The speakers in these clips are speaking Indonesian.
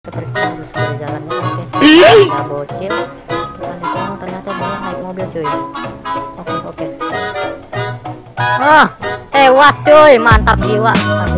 seperti harus berjalannya. Oke, kita bocil, kita lihat. Oh, ternyata dia naik mobil cuy. Oke. Tewas cuy, mantap jiwa. Aduh.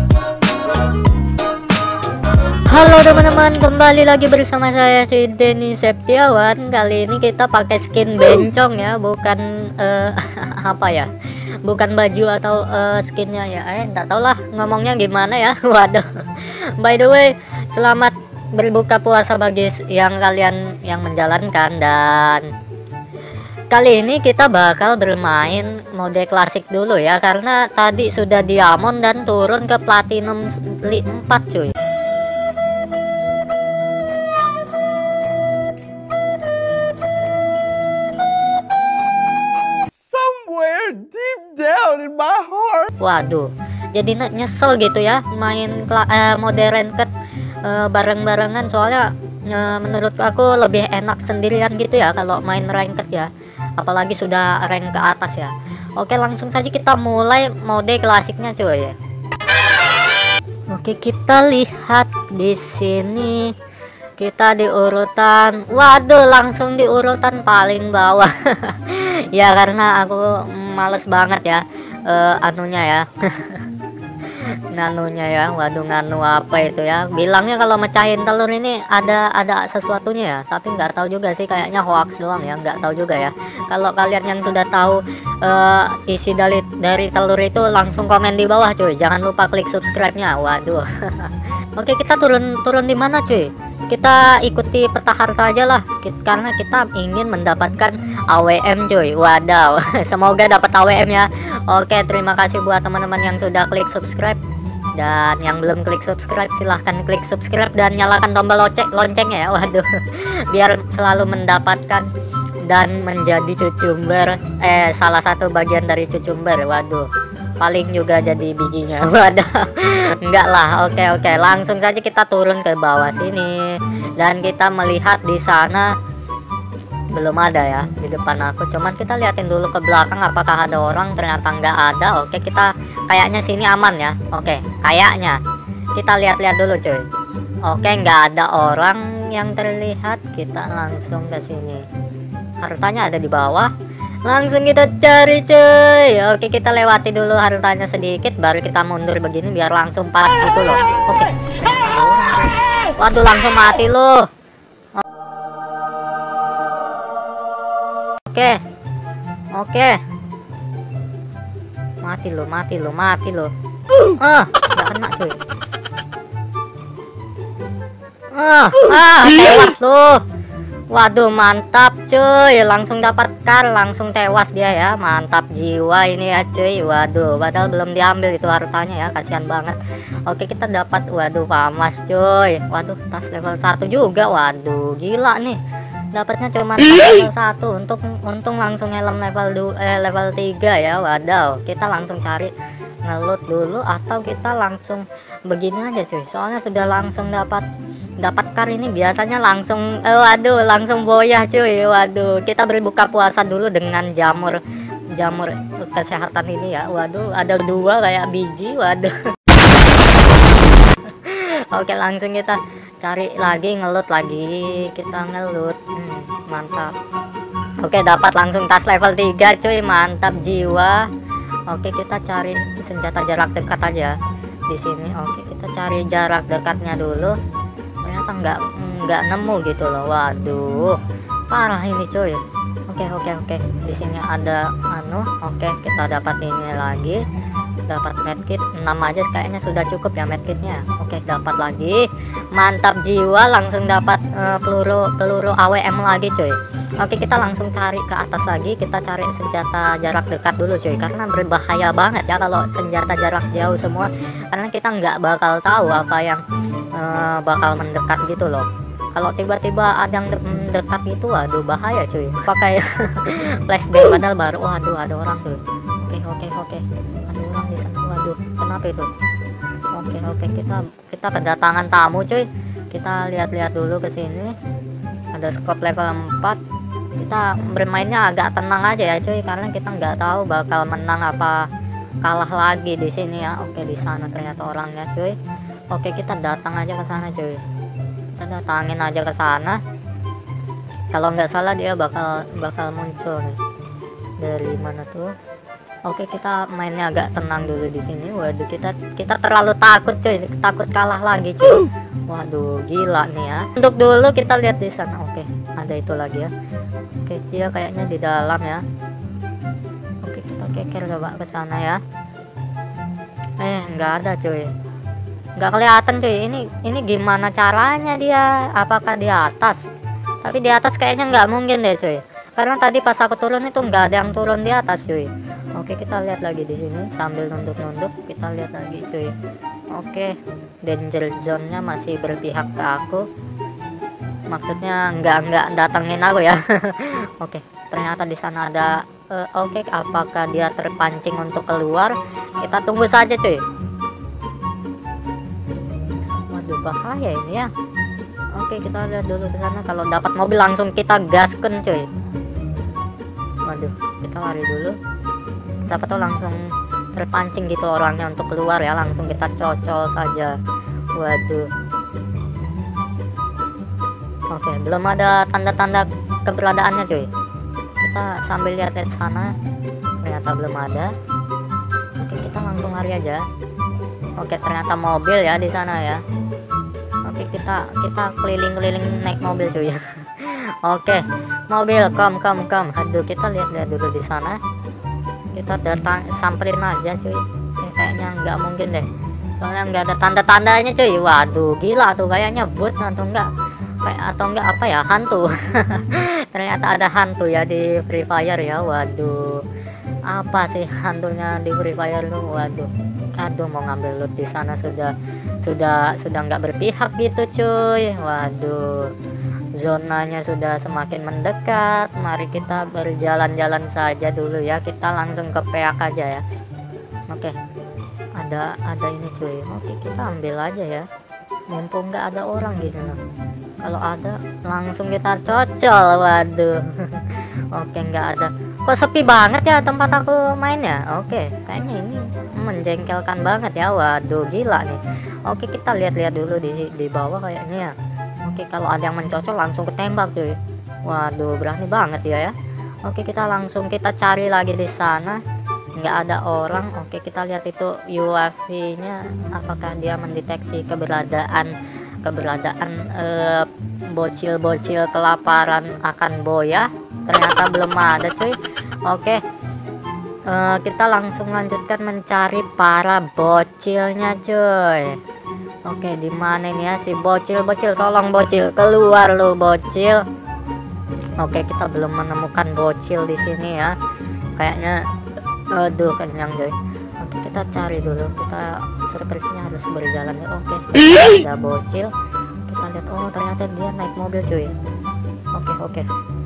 Halo teman-teman, kembali lagi bersama saya si Denny Septiawan. Kali ini kita pakai skin bencong ya, bukan apa ya, bukan baju atau skinnya ya. Nggak tau lah ngomongnya gimana ya. Waduh. By the way, selamat berbuka puasa bagi yang kalian yang menjalankan. Dan kali ini kita bakal bermain mode klasik dulu ya, karena tadi sudah diamond dan turun ke platinum 4 cuy. Deep down in my heart. Waduh, jadi nyesel gitu ya main mode ranked bareng-barengan, soalnya menurut aku lebih enak sendirian gitu ya kalau main ranked ya, apalagi sudah rank ke atas ya. Oke, langsung saja kita mulai mode klasiknya cuy ya. Oke, kita lihat di sini kita di urutan, waduh, langsung di urutan paling bawah. Ya karena aku males banget ya anunya ya. Nganunya ya, waduh, nganu apa itu ya, bilangnya kalau mecahin telur ini ada sesuatunya ya, tapi nggak tahu juga sih, kayaknya hoax doang ya, nggak tahu juga ya. Kalau kalian yang sudah tahu isi dari telur itu, langsung komen di bawah cuy, jangan lupa klik subscribe-nya. Waduh. Oke, kita turun di mana cuy? Kita ikuti peta harta aja lah, karena kita ingin mendapatkan AWM cuy. Wadaw. Semoga dapat AWM ya. Oke, terima kasih buat teman-teman yang sudah klik subscribe, dan yang belum klik subscribe silahkan klik subscribe dan nyalakan tombol loncengnya ya. Waduh. Biar selalu mendapatkan dan menjadi cucumber, salah satu bagian dari cucumber. Waduh, paling juga jadi bijinya. Waduh, enggak lah. Oke, langsung saja kita turun ke bawah sini, dan kita melihat di sana belum ada ya di depan aku. Cuman kita liatin dulu ke belakang apakah ada orang. Ternyata nggak ada. Oke, kita kayaknya sini aman ya. Oke, kayaknya kita lihat-lihat dulu cuy. Oke, nggak ada orang yang terlihat. Kita langsung ke sini. Hartanya ada di bawah. Langsung kita cari cuy. Oke, kita lewati dulu hartanya sedikit, baru kita mundur begini biar langsung pas gitu loh. Oke. Waduh, langsung mati loh. Oke. Mati lo. Nggak kena cuy. Tewas loh. Waduh, mantap cuy, langsung dapat kar, langsung tewas dia ya. Mantap jiwa ini ya cuy. Waduh, padahal belum diambil itu hartanya ya, kasihan banget. Oke, kita dapat, waduh, famas cuy. Waduh, tas level 1 juga. Waduh, gila nih, dapatnya cuma level 1. Untung langsung helm level 3 ya. Waduh, kita langsung cari ngeloot dulu, atau kita langsung begini aja cuy, soalnya sudah langsung dapat kar ini biasanya langsung waduh, langsung boyah cuy. Waduh, kita berbuka puasa dulu dengan jamur kesehatan ini ya. Waduh, ada 2 kayak biji. Waduh. Oke, langsung kita cari lagi, ngeloot lagi, kita ngeloot. Mantap. Oke, dapat langsung tas level 3 cuy, mantap jiwa. Oke, kita cari senjata jarak dekat aja di sini. Oke, kita cari jarak dekatnya dulu. Ternyata nggak nemu gitu loh. Waduh, parah ini cuy. Oke. Di sini ada Oke, kita dapat ini lagi. Dapat medkit 6 aja kayaknya sudah cukup ya medkitnya. Oke, dapat lagi. Mantap jiwa, langsung dapat peluru AWM lagi cuy. Oke, kita langsung cari ke atas lagi. Kita cari senjata jarak dekat dulu cuy, karena berbahaya banget ya kalau senjata jarak jauh semua, karena kita nggak bakal tahu apa yang bakal mendekat gitu loh. Kalau tiba-tiba ada yang mendekat itu, waduh, bahaya cuy. Pakai flashbang padahal baru. Waduh, ada orang tuh. Oke. Ada orang di sana. Waduh, kenapa itu? Oke, kita kedatangan tamu cuy. Kita lihat-lihat dulu ke sini. Ada scope level 4. Kita bermainnya agak tenang aja ya cuy, karena kita nggak tahu bakal menang apa kalah lagi di sini ya. Oke, di sana ternyata orangnya cuy. Oke, kita datang aja ke sana cuy. Kita datangin aja ke sana. Kalau nggak salah dia bakal muncul nih. Dari mana tuh? Oke, kita mainnya agak tenang dulu di sini. Waduh, kita terlalu takut cuy, takut kalah lagi cuy. Waduh, gila nih ya. Untuk dulu kita lihat di sana. Oke, ada itu lagi ya. Oke, dia kayaknya di dalam ya. Oke, kita keker coba ke sana ya. Nggak ada cuy. Nggak kelihatan cuy. Ini gimana caranya dia? Apakah di atas? Tapi di atas kayaknya nggak mungkin deh cuy. Karena tadi pas aku turun itu nggak ada yang turun di atas cuy. Oke, kita lihat lagi di sini sambil nunduk-nunduk, kita lihat lagi cuy. Oke, danger zone-nya masih berpihak ke aku. Maksudnya nggak datengin aku ya. Oke, ternyata di sana ada. Oke, apakah dia terpancing untuk keluar? Kita tunggu saja cuy. Waduh, bahaya ini ya. Oke, kita lihat dulu ke sana. Kalau dapat mobil langsung kita gasken cuy. Waduh, kita lari dulu. Siapa tahu langsung terpancing gitu orangnya untuk keluar ya. Langsung kita cocol saja. Waduh. Oke, belum ada tanda-tanda keberadaannya cuy. Kita sambil lihat-lihat sana. Ternyata belum ada. Oke, kita langsung lari aja. Oke, ternyata mobil ya di sana ya. Oke, kita keliling-keliling naik mobil cuy. Oke, mobil kom. Aduh, kita lihat-lihat dulu di sana. Kita samperin aja cuy. Kayaknya nggak mungkin deh. Soalnya nggak ada tanda-tandanya cuy. Waduh, gila tuh, kayaknya bot atau enggak apa ya, hantu. Ternyata ada hantu ya di Free Fire ya. Waduh, apa sih hantunya di Free Fire tuh? Waduh, aduh, mau ngambil loot di sana sudah nggak berpihak gitu cuy. Waduh, zonanya sudah semakin mendekat. Mari kita berjalan-jalan saja dulu ya. Kita langsung ke peak aja ya. Oke, ada ini cuy. Oke, kita ambil aja ya, mumpung nggak ada orang gitu loh. Kalau ada langsung kita cocol. Waduh. Oke, nggak ada. Kok sepi banget ya tempat aku main ya. Oke, kayaknya ini menjengkelkan banget ya. Waduh, gila nih. Oke, kita lihat-lihat dulu di bawah kayaknya ya. Oke, kalau ada yang mencocol langsung ketembak cuy. Waduh, berani banget dia ya. Oke, kita cari lagi di sana. Nggak ada orang. Oke, kita lihat itu UAV-nya, apakah dia mendeteksi keberadaan bocil-bocil kelaparan akan boya. Ternyata belum ada cuy. Oke, kita langsung lanjutkan mencari para bocilnya cuy. Oke, di mana ini ya si bocil? Tolong bocil, keluar lu bocil. Oke, kita belum menemukan bocil di sini ya. Kayaknya aduh, kenyang coy. Oke, kita cari dulu. Kita sepertinya harus berjalan ya. Oke, ada bocil. Kita lihat, oh ternyata dia naik mobil cuy. Oke.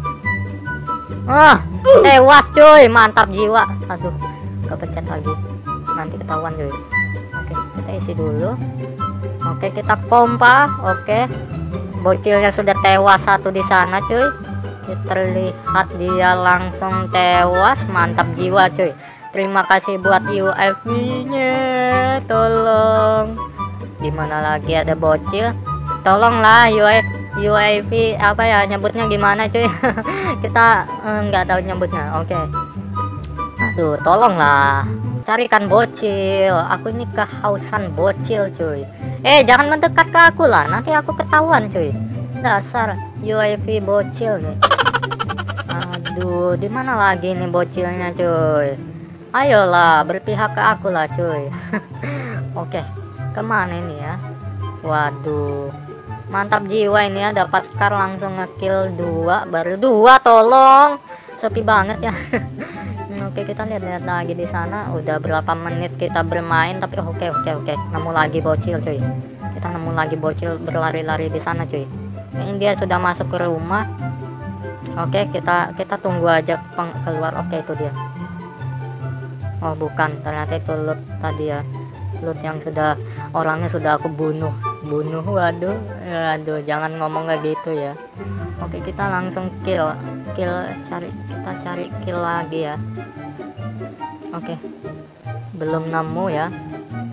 Tewas cuy, mantap jiwa. Aduh, kepencet lagi. Nanti ketahuan cuy. Oke, kita isi dulu. Oke, kita pompa. Oke, bocilnya sudah tewas satu di sana cuy. Terlihat dia langsung tewas. Mantap jiwa cuy. Terima kasih buat UAV-nya. Tolong. Dimana lagi ada bocil? Tolonglah UAV apa ya nyebutnya gimana cuy? Kita nggak tahu nyebutnya. Oke. Aduh, tolonglah. Carikan bocil. Aku ini kehausan bocil cuy. Jangan mendekat ke aku lah. Nanti aku ketahuan cuy. Dasar UAV bocil nih. Aduh, di mana lagi nih bocilnya cuy? Ayolah, berpihak ke aku lah cuy. Oke, kemana ini ya? Waduh, mantap jiwa ini ya. Dapat car langsung ngekill 2. Baru 2, tolong. Sepi banget ya. Oke, kita lihat lagi di sana. Udah berapa menit kita bermain, tapi oke. Nemu lagi bocil cuy. Kita nemu lagi bocil berlari-lari di sana cuy. Ini dia sudah masuk ke rumah. Oke, kita tunggu aja keluar. Oke, itu dia. Oh bukan, ternyata itu loot tadi ya. Loot yang orangnya sudah aku bunuh. Waduh, jangan ngomong kayak gitu ya. Oke, kita langsung kita cari kill lagi ya. Oke, belum nemu ya.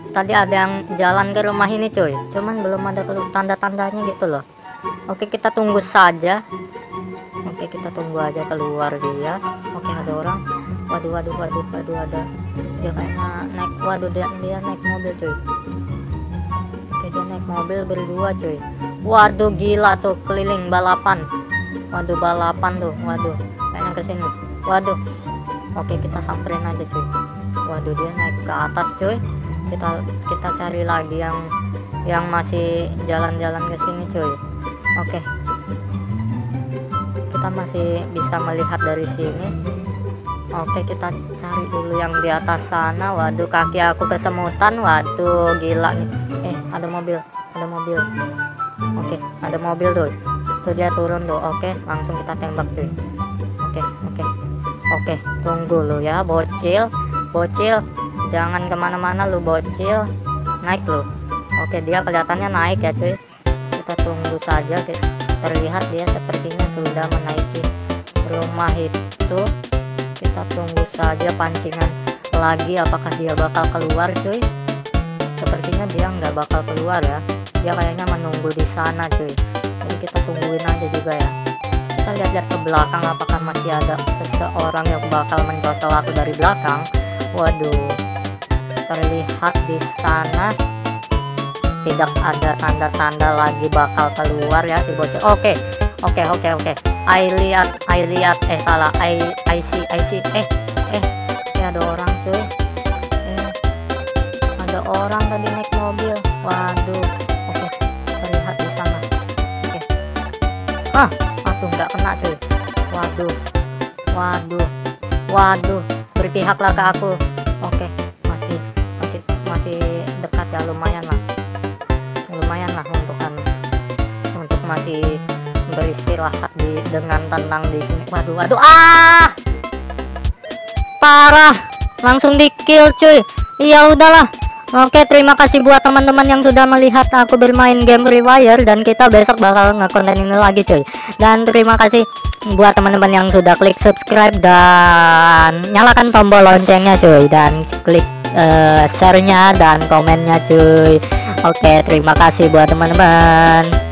tadi ada yang jalan ke rumah ini cuy, cuman belum ada tanda-tandanya gitu loh. Oke, kita tunggu saja. Oke, kita tunggu aja keluar dia. Oke, ada orang. Waduh, ada. Dia kayaknya naik, waduh, dia naik mobil cuy. Oke, dia naik mobil berdua cuy. Waduh, gila tuh, keliling balapan. Waduh, balapan tuh, waduh, kayaknya kesini. Waduh, oke, kita samperin aja cuy. Waduh, dia naik ke atas cuy. Kita cari lagi yang masih jalan-jalan ke sini cuy. Oke, kita masih bisa melihat dari sini. Oke, kita cari dulu yang di atas sana. Waduh, kaki aku kesemutan. Waduh, gila nih. Ada mobil. Oke, ada mobil tuh. Tuh dia turun tuh. Oke, langsung kita tembak cuy. Oke, tunggu lu ya, bocil. Jangan kemana-mana lu, bocil. Naik lu. Oke, dia kelihatannya naik ya cuy. Kita tunggu saja. Terlihat dia sepertinya sudah menaiki rumah itu. Kita tunggu saja pancingan lagi, apakah dia bakal keluar cuy. Sepertinya dia nggak bakal keluar ya. Dia kayaknya menunggu di sana cuy. Jadi kita tungguin aja juga ya. Kita lihat-lihat ke belakang, apakah masih ada seseorang yang bakal mencocol aku dari belakang. Waduh, terlihat di sana tidak ada tanda-tanda lagi bakal keluar ya si bocil. Oke. I lihat salah. I see. Ada orang cuy. Ada orang tadi naik mobil. Waduh. Oke, terlihat di sana. Oke. Aduh, nggak kena cuy. Waduh. Berpihaklah ke aku. Oke, masih dekat ya, lumayan lah untuk masih beristirahat dengan tenang di sini. Waduh, parah, langsung di kill cuy. Ya udahlah. Oke, terima kasih buat teman-teman yang sudah melihat aku bermain game Free Fire, dan kita besok bakal nge-konten ini lagi cuy. Dan terima kasih buat teman-teman yang sudah klik subscribe dan nyalakan tombol loncengnya cuy, dan klik share-nya dan komennya cuy. Oke, terima kasih buat teman-teman.